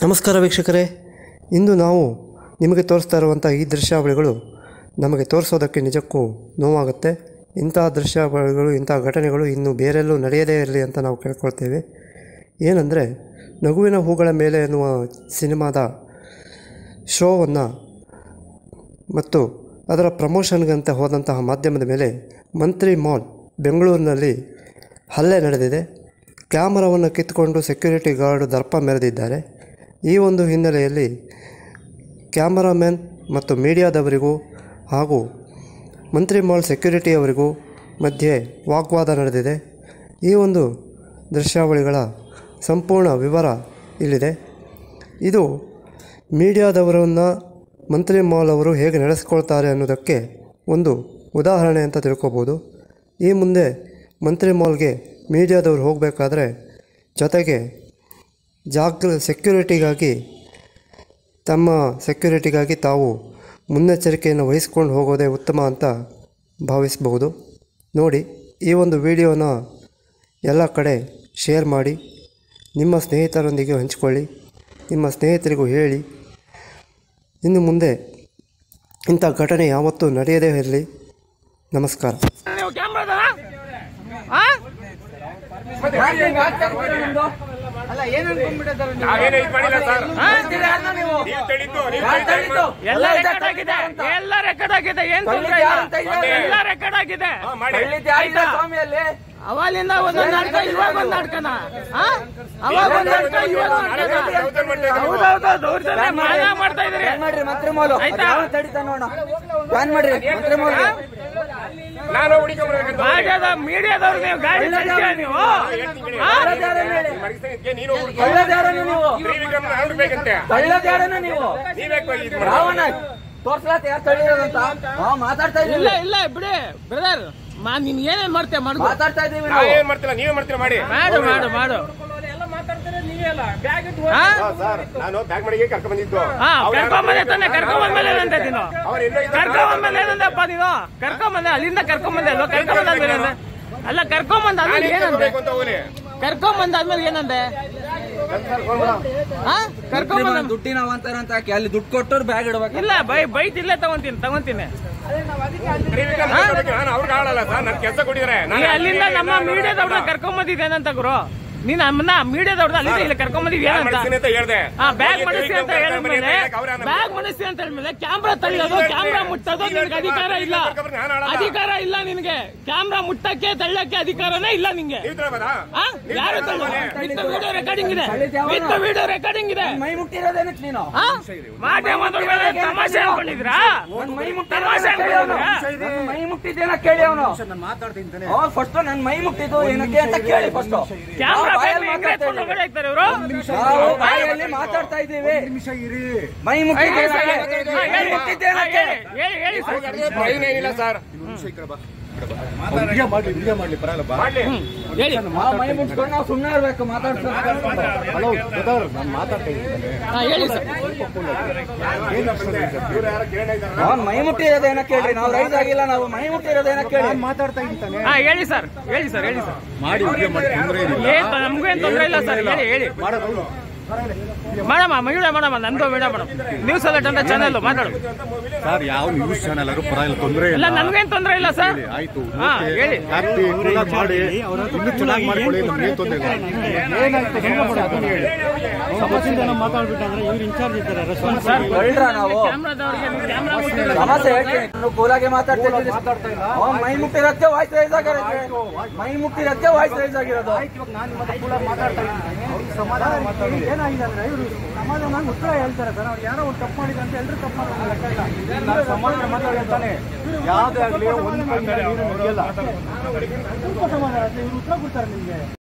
ನಮಸ್ಕಾರ ವೀಕ್ಷಕರೇ, ಇಂದು ನಾವು ನಿಮಗೆ ತೋರಿಸ್ತಾ ಇರುವಂಥ ಈ ದೃಶ್ಯಾವಳಿಗಳು ನಮಗೆ ತೋರಿಸೋದಕ್ಕೆ ನಿಜಕ್ಕೂ ನೋವಾಗುತ್ತೆ. ಇಂತಹ ದೃಶ್ಯಾವಳಿಗಳು, ಇಂತಹ ಘಟನೆಗಳು ಇನ್ನು ಬೇರೆಲ್ಲೂ ನಡೆಯದೇ ಇರಲಿ ಅಂತ ನಾವು ಕೇಳ್ಕೊಳ್ತೇವೆ. ಏನಂದರೆ, ನಗುವಿನ ಹೂಗಳ ಮೇಲೆ ಎನ್ನುವ ಸಿನಿಮಾದ ಶೋವನ್ನು ಮತ್ತು ಅದರ ಪ್ರಮೋಷನ್ಗಂತ ಹೋದಂತಹ ಮಾಧ್ಯಮದ ಮೇಲೆ ಮಂತ್ರಿ ಮಾಲ್ ಬೆಂಗಳೂರಿನಲ್ಲಿ ಹಲ್ಲೆ ನಡೆದಿದೆ. ಕ್ಯಾಮರಾವನ್ನು ಕಿತ್ತುಕೊಂಡು ಸೆಕ್ಯೂರಿಟಿ ಗಾರ್ಡ್ ದರ್ಪ ಮೆರೆದಿದ್ದಾರೆ. ಈ ಒಂದು ಹಿನ್ನೆಲೆಯಲ್ಲಿ ಕ್ಯಾಮರಾಮ್ಯಾನ್ ಮತ್ತು ಮೀಡಿಯಾದವರಿಗೂ ಹಾಗೂ ಮಂತ್ರಿ ಮಾಲ್ ಸೆಕ್ಯೂರಿಟಿಯವರಿಗೂ ಮಧ್ಯೆ ವಾಗ್ವಾದ ನಡೆದಿದೆ. ಈ ಒಂದು ದೃಶ್ಯಾವಳಿಗಳ ಸಂಪೂರ್ಣ ವಿವರ ಇಲ್ಲಿದೆ. ಇದು ಮೀಡಿಯಾದವರನ್ನು ಮಂತ್ರಿ ಮಾಲ್ ಅವರು ಹೇಗೆ ನಡೆಸ್ಕೊಳ್ತಾರೆ ಅನ್ನೋದಕ್ಕೆ ಒಂದು ಉದಾಹರಣೆ ಅಂತ ತಿಳ್ಕೊಬೋದು. ಈ ಮುಂದೆ ಮಂತ್ರಿ ಮಾಲ್ಗೆ ಮೀಡಿಯಾದವರು ಹೋಗಬೇಕಾದ್ರೆ ಜೊತೆಗೆ ಸೆಕ್ಯೂರಿಟಿಗಾಗಿ ತಾವು ಮುನ್ನೆಚ್ಚರಿಕೆಯನ್ನು ವಹಿಸ್ಕೊಂಡು ಹೋಗೋದೇ ಉತ್ತಮ ಅಂತ ಭಾವಿಸಬಹುದು. ನೋಡಿ, ಈ ಒಂದು ವಿಡಿಯೋನ ಎಲ್ಲ ಕಡೆ ಶೇರ್ ಮಾಡಿ, ನಿಮ್ಮ ಸ್ನೇಹಿತರೊಂದಿಗೆ ಹಂಚಿಕೊಳ್ಳಿ, ನಿಮ್ಮ ಸ್ನೇಹಿತರಿಗೂ ಹೇಳಿ. ಇನ್ನು ಮುಂದೆ ಇಂಥ ಘಟನೆ ಯಾವತ್ತೂ ನಡೆಯದೇ ಇರಲಿ. ನಮಸ್ಕಾರ. ಅವಾಲಿಂದ ಒಂದೊಂದು ನಾಟಕ, ಇವಾಗ ಒಂದು ನಾಟಕನ, ಅವಾಗ ಒಂದು ನಾಟಕ, ಇವಾಗ ಮಾಡ್ತಾ ಇದ್ರಿ. ಮೀಡಿಯಾದವ್ರು ನೀವು ಗಾಡಿ ನೀವು ಮಾತಾಡ್ತಾ ಇಲ್ಲ. ಇಲ್ಲ ಬಿಡಿ ಬ್ರದರ್, ನೀನ್ ಏನೇನ್ ಮಾಡ್ತೇವೆ ಮಾತಾಡ್ತಾ ಇದೀವಿ. ನೀವೇ ಮಾಡ್ತೀರಾ, ಮಾಡಿ ಮಾಡು ಮಾಡು ಮಾಡು. ಕರ್ಕೊಂಬಂದೆ ಅಲ್ಲಿಂದ ಅಲ್ಲ ಕರ್ಕೊಂಬಂದಾದ್ಮೇಲೆ ಏನಂದೆ? ಕರ್ಕೊಂಬಂದಾದ್ಮೇಲೆ ಏನಂದೆ? ದುಡ್ಡಿನ ಅವಂತಾರ ಅಂತ ಹಾಕಿ ಅಲ್ಲಿ ದುಡ್ಡು ಕೊಟ್ಟವ್ರು ಬ್ಯಾಗ್ ಇಡ್ಬೇಕು. ಇಲ್ಲ ಬೈಟ್ ಇಲ್ಲೇ ತಗೊಂತೀನಿ. ಅಲ್ಲಿಂದ ನಮ್ಮ ಮೀಡಿಯಾದವ್ರನ್ನ ಕರ್ಕೊಂಬಂದಿದ್ದೇನಂತ ಗುರು, ನೀನ್ ನಮ್ಮನ್ನ ಮೀಡಿಯಾದವ್ರದ್ದು ಅಲ್ಲಿಂದ ಇಲ್ಲಿ ಕರ್ಕೊಂಬಂದಿದ್ವಿ ಏನಂತ? ಬ್ಯಾಗ್ ಮಾಡಿಸ್ತೀನಿ ಅಂತ ಹೇಳಿದ್ಮೇಲೆ ಕ್ಯಾಮ್ರಾ ತಳ್ಳೋದು, ಕ್ಯಾಮ್ರಾ ಮುಟ್ಟೋದು ನಿನ್ಗೆ ಅಧಿಕಾರ ಇಲ್ಲ. ನಿನ್ಗೆ ಕ್ಯಾಮ್ರಾ ಮುಟ್ಟಕ್ಕೆ ತಳ್ಳಕ್ಕೆ ಅಧಿಕಾರನೇ ಇಲ್ಲ ನಿಂಗೆ. ಯಾರು ವಿಡಿಯೋ ರೆಕಾರ್ಡಿಂಗ್ ಇದೆ. ಮೈ ಮುಟ್ಟಿರೋದೇನಕ್ಕೆ ನೀನು ಮಾಧ್ಯಮದ ಮೇಲೆ ತಮಾಷೆ ಅನ್ಕೊಂಡಿದ್ರಾ? ಮೈ ಮುಟ್ಟಿದ್ದೇನ ಕೇಳಿ ಅವನು ಫಸ್ಟ್ ನನ್ ಮೈ ಮುಟ್ಟಿದ್ದು ಏನಕ್ಕೆ ಅಂತ ಕೇಳಿ. ಫಸ್ಟ್ ಬಾಯಲ್ಲಿ ಮಾತಾಡ್ತಾ ಇದ್ದೀವಿ. ಮೈ ಮುಟ್ಟಿದ್ದೇನಿಲ್ಲ ಸರ್. ಮೈ ಮುಟ್ಕೊಂಡು ನಾವು ಸುಮ್ಮನೆ ಇರ್ಬೇಕು. ಮೈ ಮುಟ್ಟಿರೋದೇನ ಕೇಳ್ರಿ. ನಾವು ರೈಸ್ ಆಗಿಲ್ಲ, ನಾವು ಮೈ ಮುಟ್ಟಿರೋದೇನ ಕೇಳಿ ಮಾತಾಡ್ತಾ ಇದ್ದಾನೆ. ಹೇಳಿ ಸರ್ ಮಾಡಿ. ನಮ್ಗೇನ್ ತೊಂದರೆ ಇಲ್ಲ ಸರ್, ಹೇಳಿ ಮಾಡಮ್ಮ ನಂದು ಬೇಡ ಮೇಡಮ್. ನ್ಯೂಸ್ ಅಲರ್ಟ್ ಅಂತ ಚಾನಲ್ ಮಾತಾಡು ಸರ್. ಯಾವ ನ್ಯೂಸ್ ಚಾನಲ್ ಪರವಾಗಿಲ್ಲ, ತೊಂದರೆ ಇಲ್ಲ. ನನ್ಗೇನ್ ತೊಂದರೆ ಇಲ್ಲ ಸರ್. ಆಯ್ತು, ಹೇಳಿ ಮಾಡಿ, ಇನ್ನೂ ಚೆನ್ನಾಗಿ ಮಾಡ್ಕೊಳ್ಳಿ. ನಮ್ಗೇನ್ ತೊಂದರೆ ಇಲ್ಲ. ಮಾತಾಡ್ಬಿಟ್ಟಂದ್ರೆ ಇವ್ರು ಇನ್ಚಾರ್ಜ್ ಇದ್ದಾರೆ ನಾವು ಸಮಸ್ಯೆ ಹೇಳ್ತೀನಿ. ಕೂಲಾಗೆ ಮಾತಾಡ್ತಾ ಮೈ ಮುಟ್ಟಿರೋದಕ್ಕೆ ವಾಯ್ಸ್ ರೈಸ್ ಆಗಿರೋದು. ಏನಾಗಿದೆ ಅಂದ್ರೆ, ಇವರು ಸಮಾಧಾನ ಉತ್ತರ ಹೇಳ್ತಾರೆ ಸರ್. ಅವ್ರು ಯಾರೋ ಒಂದು ತಪ್ಪು ಮಾಡಿದ್ರೆ ಅಂತ ಎಲ್ಲರೂ ತಪ್ಪು ಸಮಾಧಾನ ಮಾತಾಡ್ತಾನೆ. ಯಾವುದೇ ಆಗಲಿ ಒಂದು ನಡೆಯಲ್ಲ. ಸಮಾಧಾನ ಇವರು ಉತ್ತರ ಕೊಡ್ತಾರೆ ನಿಮಗೆ.